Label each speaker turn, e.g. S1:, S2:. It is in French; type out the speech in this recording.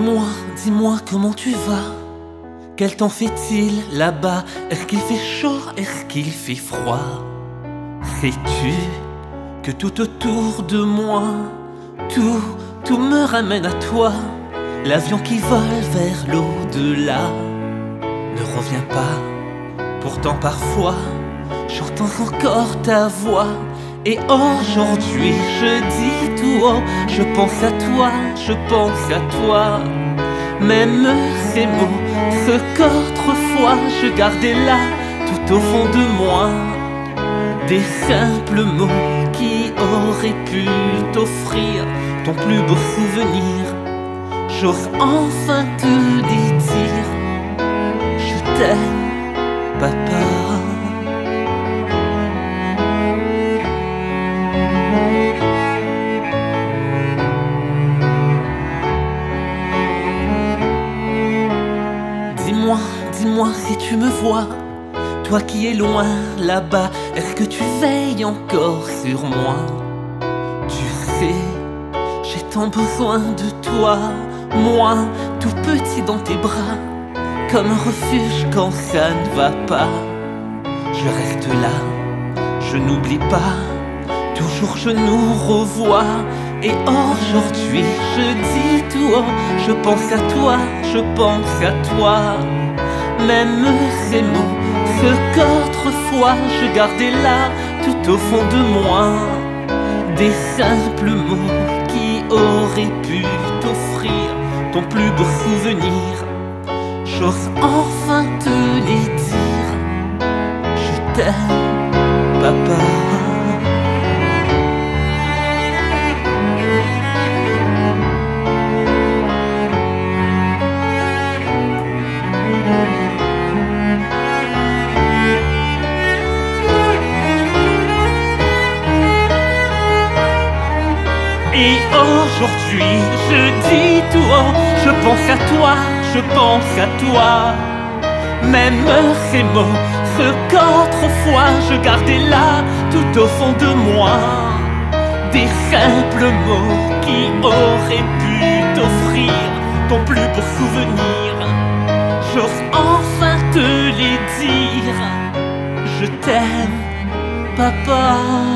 S1: Dis-moi comment tu vas? Quel temps fait-il là-bas? Est-ce qu'il fait chaud? Est-ce qu'il fait froid? Sais-tu que tout autour de moi, tout me ramène à toi? L'avion qui vole vers l'au-delà ne revient pas. Pourtant parfois, j'entends encore ta voix. Et aujourd'hui je dis tout haut, je pense à toi, je pense à toi. Même ces mots, ce qu'autrefois je gardais là, tout au fond de moi, des simples mots qui auraient pu t'offrir ton plus beau souvenir. J'ose enfin te les dire, je t'aime, papa. Dis-moi si tu me vois, toi qui es loin là-bas, est-ce que tu veilles encore sur moi? Tu sais, j'ai tant besoin de toi, moi, tout petit dans tes bras, comme un refuge quand ça ne va pas. Je reste là, je n'oublie pas, toujours je nous revois. Et aujourd'hui je dis tout haut, je pense à toi, je pense à toi. Même ces mots, ce qu'autrefois je gardais là, tout au fond de moi, des simples mots qui auraient pu t'offrir ton plus beau souvenir. J'ose enfin te les dire, je t'aime, papa. Et aujourd'hui je dis tout haut, je pense à toi, je pense à toi. Même ces mots, ce qu'autrefois je gardais là, tout au fond de moi, des simples mots qui auraient pu t'offrir ton plus beau souvenir. J'ose enfin te les dire, je t'aime, papa.